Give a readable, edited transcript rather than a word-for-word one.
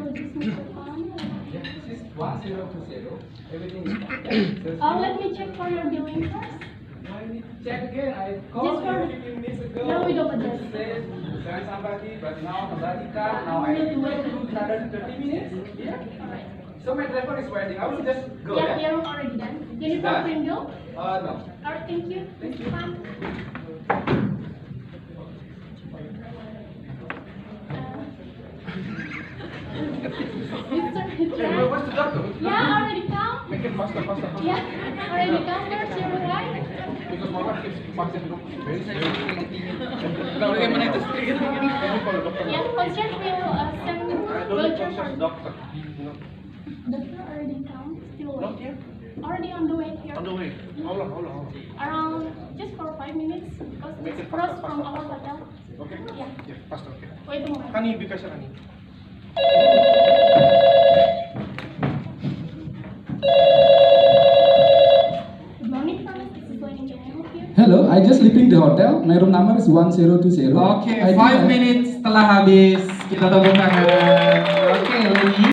just need to on. Yeah, this is 1020. Everything is fine. Let me check for your billing first. I need to check again. I called Just you 15 minutes ago. No, we don't You adjust. said send somebody, but now nobody come. Now I need to wait another 30 minutes. Yeah. Alright. So my driver is waiting. I will just go. Yeah, you're already done. Can you Done. talk to bill? No. Alright, thank you. Thank you. Fine. Hey, where's the doctor? Yeah, already come. Make it faster, faster, faster. Yeah, already come. Where's your wife? Because my wife keeps passing very Yeah, concert will send voucher for doctor. Doctor already come. Still Not wait. yet? Already on the way here. On the way. How long? Around just for 5 minutes because Make it's it cross faster, from faster, our faster. hotel. Okay? Yeah. Yeah, faster, okay. Wait a moment. Honey, be patient, honey. Good morning, Thomas. This is Lenny. Can I help you? Hello, I just leaving the hotel. My room number is 1020. Oke, 5 minutes setelah habis. Kita tepuk tangan. Oke, Lady.